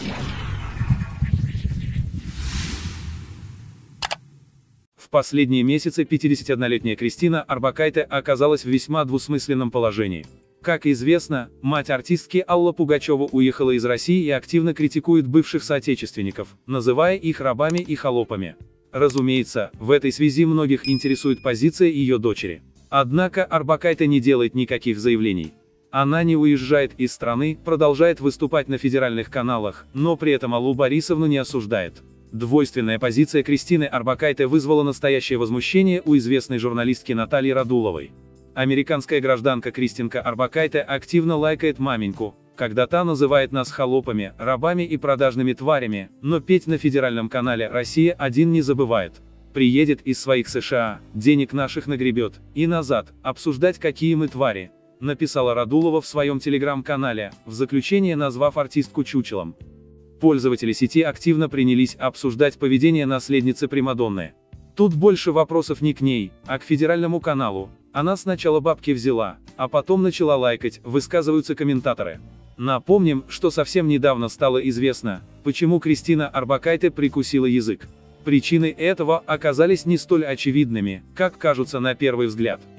В последние месяцы 51-летняя Кристина Орбакайте оказалась в весьма двусмысленном положении. Как известно, мать артистки Алла Пугачева уехала из России и активно критикует бывших соотечественников, называя их рабами и холопами. Разумеется, в этой связи многих интересует позиция ее дочери. Однако Орбакайте не делает никаких заявлений. Она не уезжает из страны, продолжает выступать на федеральных каналах, но при этом Аллу Борисовну не осуждает. Двойственная позиция Кристины Орбакайте вызвала настоящее возмущение у известной журналистки Натальи Радуловой. Американская гражданка Кристинка Орбакайте активно лайкает маменьку, когда та называет нас холопами, рабами и продажными тварями, но петь на федеральном канале «Россия-1» не забывает. Приедет из своих США, денег наших нагребет, и назад, обсуждать, какие мы твари, написала Радулова в своем телеграм-канале, в заключение назвав артистку чучелом. Пользователи сети активно принялись обсуждать поведение наследницы Примадонны. Тут больше вопросов не к ней, а к федеральному каналу. Она сначала бабки взяла, а потом начала лайкать, высказываются комментаторы. Напомним, что совсем недавно стало известно, почему Кристина Орбакайте прикусила язык. Причины этого оказались не столь очевидными, как кажутся на первый взгляд.